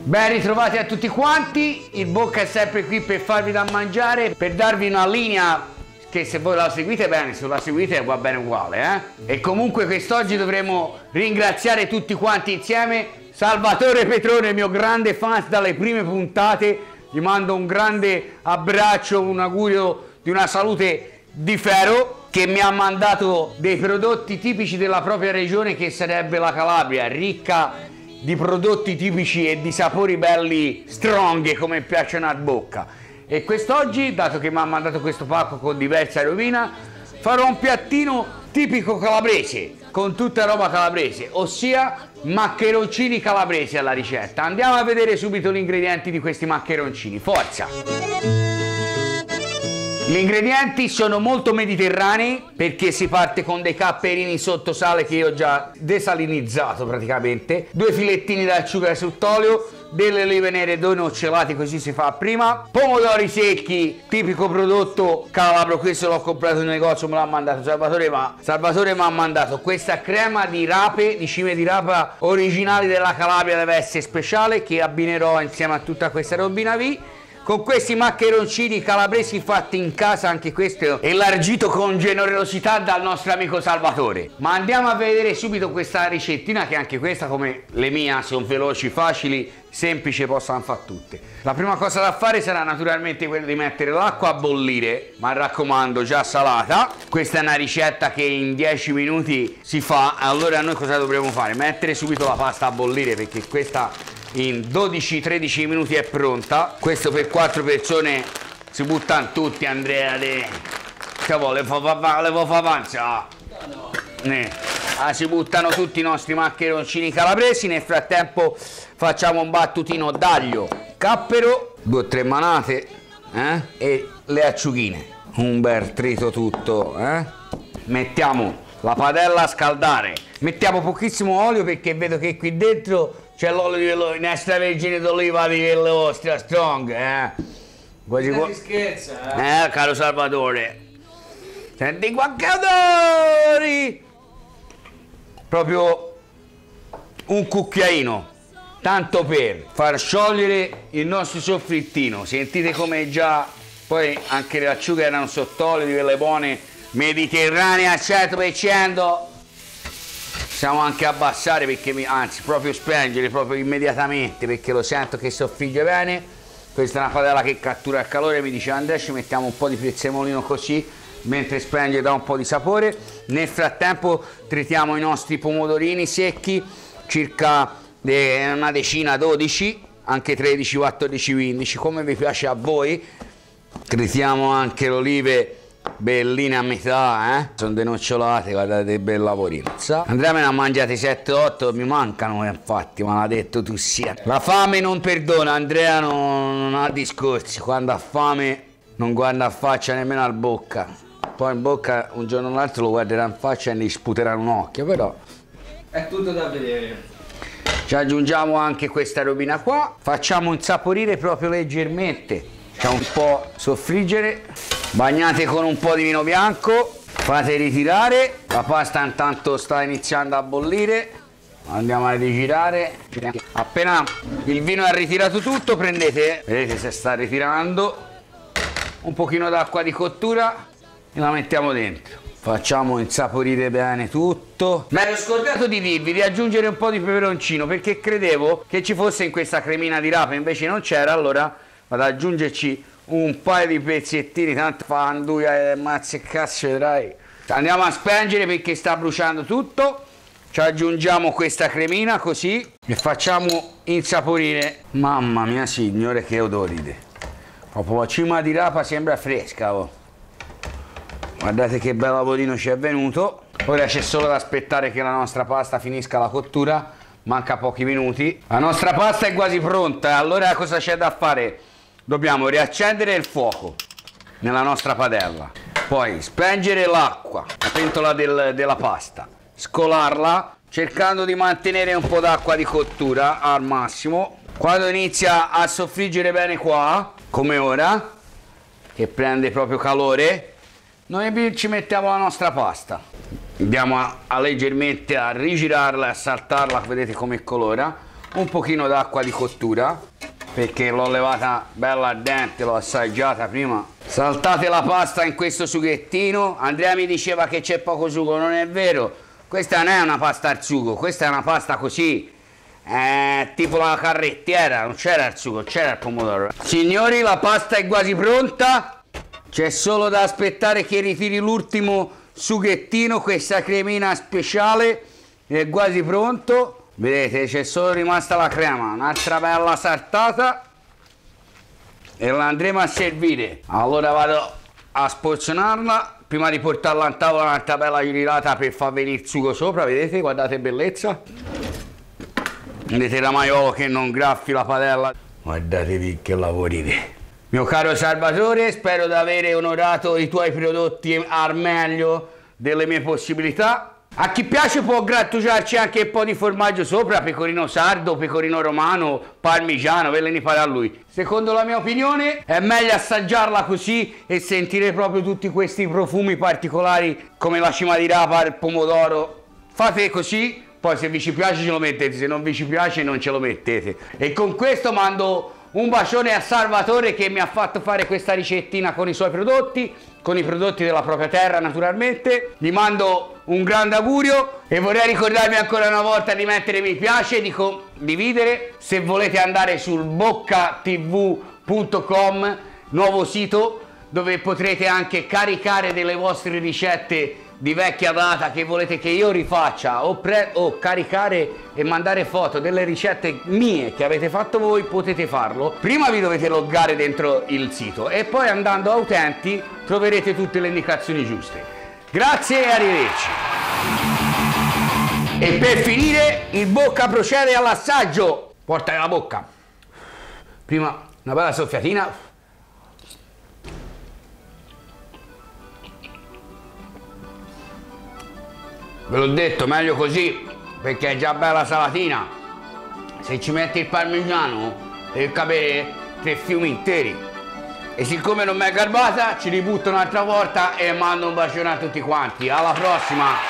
Ben ritrovati a tutti quanti, il Bocca è sempre qui per farvi da mangiare, per darvi una linea che se voi la seguite bene, se non la seguite va bene uguale, E comunque quest'oggi dovremo ringraziare tutti quanti insieme Salvatore Petrone, mio grande fan dalle prime puntate. Gli mando un grande abbraccio, un augurio di una salute di ferro, che mi ha mandato dei prodotti tipici della propria regione, che sarebbe la Calabria, ricca di prodotti tipici e di sapori belli strong come piacciono a bocca. E quest'oggi, dato che mi ha mandato questo pacco con diversa rovina, farò un piattino tipico calabrese con tutta roba calabrese, ossia maccheroncini calabresi alla ricetta. Andiamo a vedere subito gli ingredienti di questi maccheroncini, forza! Gli ingredienti sono molto mediterranei, perché si parte con dei capperini sotto sale che io ho già desalinizzato praticamente, 2 filettini d'acciuga sott'olio, delle olive nere, 2 nocciolati, così si fa prima, pomodori secchi, tipico prodotto calabro. Questo l'ho comprato in negozio, me l'ha mandato Salvatore, ma Salvatore mi ha mandato questa crema di rape, di cime di rapa originali della Calabria, deve essere speciale, che abbinerò insieme a tutta questa robina qui. Con questi maccheroncini calabresi fatti in casa, anche questo elargito con generosità dal nostro amico Salvatore. Ma andiamo a vedere subito questa ricettina, che anche questa, come le mie, sono veloci, facili, semplici, possono fare tutte. La prima cosa da fare sarà naturalmente quella di mettere l'acqua a bollire, ma raccomando già salata. Questa è una ricetta che in 10 minuti si fa. Allora noi cosa dovremo fare? Mettere subito la pasta a bollire, perché questa in 12-13 minuti è pronta. Questo per 4 persone si buttano tutti, Andrea, che vuole avanza. Si buttano tutti i nostri maccheroncini calabresi. Nel frattempo facciamo un battutino d'aglio, cappero, 2 o 3 manate, e le acciughine, un bel trito tutto, Mettiamo la padella a scaldare, mettiamo pochissimo olio, perché vedo che qui dentro c'è l'olio di extravergine d'oliva di quelle vostre strong, Quasi ti scherza, caro Salvatore. Senti quanti odori! Proprio un cucchiaino, tanto per far sciogliere il nostro soffrittino. Sentite come già, poi anche le acciughe erano sott'olio di quelle buone mediterranee al 100%. Possiamo anche abbassare, perché anzi proprio spengere proprio immediatamente, perché lo sento che soffrigge bene. Questa è una padella che cattura il calore, mi dice Andrea. Ci mettiamo un po' di prezzemolino così mentre spenge, dà un po' di sapore. Nel frattempo tritiamo i nostri pomodorini secchi, circa una decina, 12, anche 13, 14, 15, come vi piace a voi. Tritiamo anche le olive belline a metà, sono denocciolate, guardate, bel lavorino. Andrea me ne ha mangiate 7-8, mi mancano infatti, ma l'ha detto tu sia. La fame non perdona, Andrea non ha discorsi, quando ha fame non guarda a faccia nemmeno al bocca. Poi in bocca un giorno o l'altro lo guarderà in faccia e gli sputerà un occhio, però è tutto da vedere. Ci aggiungiamo anche questa robina qua, facciamo insaporire proprio leggermente, facciamo un po' soffriggere. Bagnate con un po' di vino bianco, fate ritirare, la pasta intanto sta iniziando a bollire, andiamo a rigirare. Appena il vino è ritirato tutto, prendete, vedete se sta ritirando, un pochino d'acqua di cottura e la mettiamo dentro. Facciamo insaporire bene tutto. Mi ero scordato di dirvi di aggiungere un po' di peperoncino, perché credevo che ci fosse in questa cremina di rape, invece non c'era, allora vado ad aggiungerci un paio di pezzettini, tanto fa anduia e mazzi e cazzo, vedrai. Andiamo a spengere perché sta bruciando tutto. Ci aggiungiamo questa cremina così e facciamo insaporire. Mamma mia signore, che odori! Proprio la cima di rapa sembra fresca, oh. Guardate che bel lavorino ci è venuto. Ora c'è solo da aspettare che la nostra pasta finisca la cottura, manca pochi minuti. La nostra pasta è quasi pronta, allora cosa c'è da fare? Dobbiamo riaccendere il fuoco nella nostra padella, poi spengere l'acqua, la pentola della pasta, scolarla cercando di mantenere un po' d'acqua di cottura al massimo. Quando inizia a soffriggere bene qua, come ora, che prende proprio calore, noi ci mettiamo la nostra pasta. Andiamo a leggermente a rigirarla e a saltarla, vedete come colora. un pochino d'acqua di cottura, perché l'ho levata bella ardente, l'ho assaggiata prima. Saltate la pasta in questo sughettino. Andrea mi diceva che c'è poco sugo, non è vero. Questa non è una pasta al sugo, questa è una pasta così, tipo la carrettiera, non c'era il sugo, c'era il pomodoro. Signori, la pasta è quasi pronta, c'è solo da aspettare che ritiri l'ultimo sughettino, questa cremina speciale è quasi pronto. Vedete, c'è solo rimasta la crema, un'altra bella saltata e la andremo a servire. Allora vado a sporzionarla prima di portarla in tavola, un'altra bella girata per far venire il sugo sopra. Vedete, guardate bellezza, vedete il ramaiolo che non graffi la padella, guardatevi che lavorite. Mio caro Salvatore, spero di aver onorato i tuoi prodotti al meglio delle mie possibilità. A chi piace può grattugiarci anche un po' di formaggio sopra, pecorino sardo, pecorino romano, parmigiano, ve ne pare a lui. Secondo la mia opinione è meglio assaggiarla così e sentire proprio tutti questi profumi particolari come la cima di rapa, il pomodoro. Fate così, poi se vi ci piace ce lo mettete, se non vi ci piace non ce lo mettete. E con questo mando un bacione a Salvatore che mi ha fatto fare questa ricettina con i suoi prodotti, con i prodotti della propria terra naturalmente. Gli mando un grande augurio e vorrei ricordarvi ancora una volta di mettere mi piace, di condividere. Se volete andare sul boccatv.com, nuovo sito dove potrete anche caricare delle vostre ricette di vecchia data che volete che io rifaccia o caricare e mandare foto delle ricette mie che avete fatto voi, potete farlo. Prima vi dovete loggare dentro il sito e poi andando a utenti troverete tutte le indicazioni giuste. Grazie e arrivederci. E per finire il Bocca procede all'assaggio. Porta nella bocca. Prima una bella soffiatina. Ve l'ho detto, meglio così, perché è già bella salatina. Se ci metti il parmigiano devi capire 3 fiumi interi. E siccome non mi è garbata, ci ributto un'altra volta e mando un bacione a tutti quanti. Alla prossima!